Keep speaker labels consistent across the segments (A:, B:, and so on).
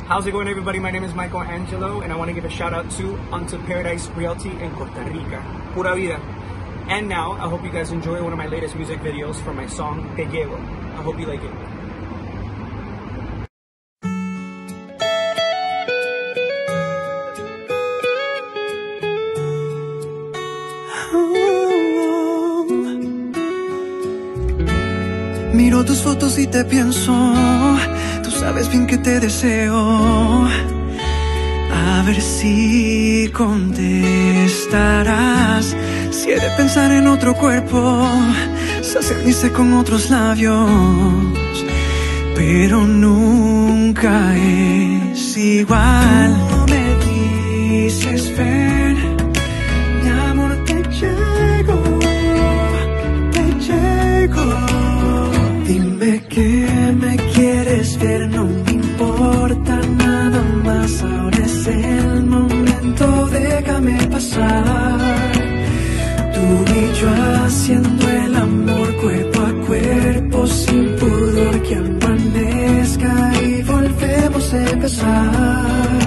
A: How's it going, everybody? My name is Michael Angelo, and I want to give a shout out to Unto Paradise Realty in Costa Rica. Pura vida. And now, I hope you guys enjoy one of my latest music videos from my song, Te Llevo. I hope you like it.
B: Miro tus fotos y te pienso, tú sabes bien que te deseo. A ver si contestarás. Si he de pensar en otro cuerpo, saciarse con otros labios, pero nunca es igual. No me dices ven, mi amor, te llego, te llego. Dime que me quieres ver, no me importa nada más. Ahora es el momento, déjame pasar. Tú y yo haciendo el amor cuerpo a cuerpo, sin pudor, que amanezca y volvemos a empezar.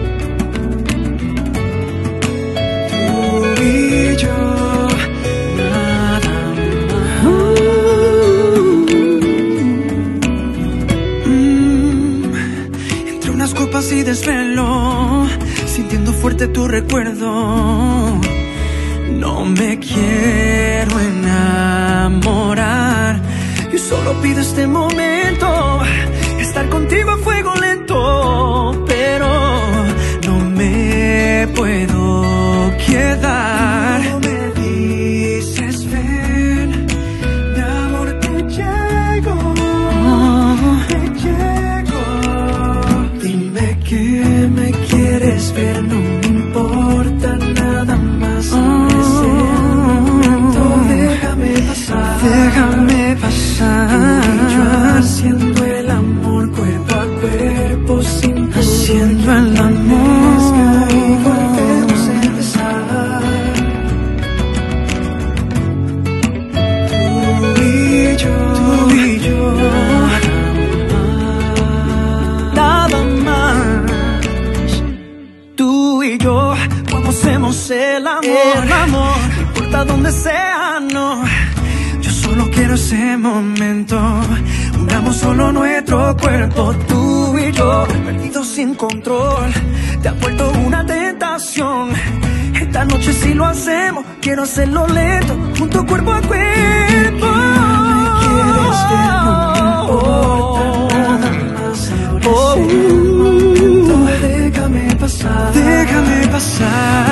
B: Tú y yo. Y desvelo, sintiendo fuerte tu recuerdo. No me quiero enamorar, yo solo pido este momento, estar contigo a fuego lento, pero no me puedo quedar. No me dices ven, mi amor, te llego, te llego. Dime que me quieres ver, no me importa nada más. Es el momento, déjame pasar. Déjame pasar. Tú y yo haciendo el amor cuerpo a cuerpo, sin pudor, haciendo el amor y volvemos a empezar. Tú y yo, tú y yo. Hacemos el amor, no importa donde sea, no. Yo solo quiero ese momento, unamos solo nuestro cuerpo, tú y yo, perdidos sin control. Te ha vuelto una tentación. Esta noche si lo hacemos, quiero hacerlo lento, junto cuerpo a cuerpo. Me quieres ver, no me importa nada más. Ahora es el momento, déjame pasar. Déjame pasar.